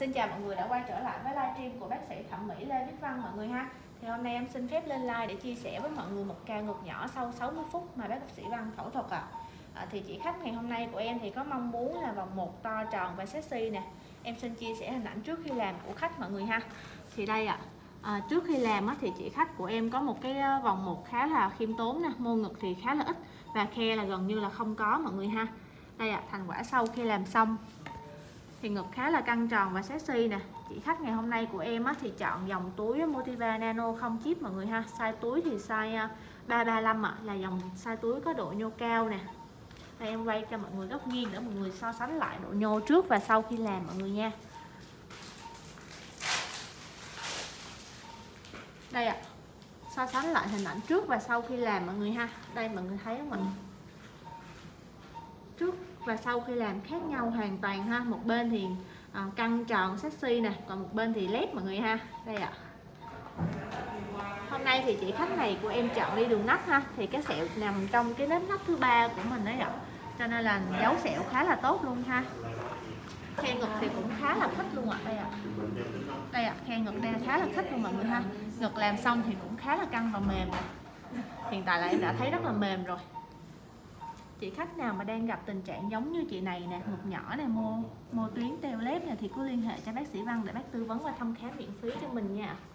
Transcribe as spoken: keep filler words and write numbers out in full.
Xin chào mọi người đã quay trở lại với livestream của bác sĩ thẩm mỹ Lê Viết Văn mọi người ha. Thì hôm nay em xin phép lên live để chia sẻ với mọi người một ca ngực nhỏ sau sáu mươi phút mà bác sĩ Văn phẫu thuật ạ. À. À, thì chị khách ngày hôm nay của em thì có mong muốn là vòng một to tròn và sexy nè. Em xin chia sẻ hình ảnh trước khi làm của khách mọi người ha. Thì đây ạ. À, trước khi làm á, thì chị khách của em có một cái vòng một khá là khiêm tốn nè, mô ngực thì khá là ít và khe là gần như là không có mọi người ha. Đây ạ, thành quả sau khi làm xong thì ngực khá là căng tròn và sexy nè. Chị khách ngày hôm nay của em á, thì chọn dòng túi Motiva Nano không chip mọi người ha. Size túi thì size ba ba lăm ạ, là dòng size túi có độ nhô cao nè. Đây em quay cho mọi người góc nghiêng để mọi người so sánh lại độ nhô trước và sau khi làm mọi người nha. Đây ạ, so sánh lại hình ảnh trước và sau khi làm mọi người ha. Đây mọi người thấy không ạ? Trước và sau khi làm khác nhau hoàn toàn ha. Một bên thì à, căng tròn sexy nè, còn một bên thì lép mọi người ha. Đây ạ. Hôm nay thì chị khách này của em chọn đi đường nách ha, thì cái sẹo nằm trong cái nếp nách thứ ba của mình đấy ạ, cho nên là giấu sẹo khá là tốt luôn ha. Khe ngực thì cũng khá là thích luôn ạ. Đây ạ. Đây ạ, khe ngực đang khá là thích luôn mọi người ha. Ngực làm xong thì cũng khá là căng và mềm nè. Hiện tại là em đã thấy rất là mềm rồi. Chị khách nào mà đang gặp tình trạng giống như chị này nè, ngực nhỏ này, mô mô tuyến teo lép này thì cứ liên hệ cho bác sĩ Văn để bác tư vấn và thăm khám miễn phí cho mình nha.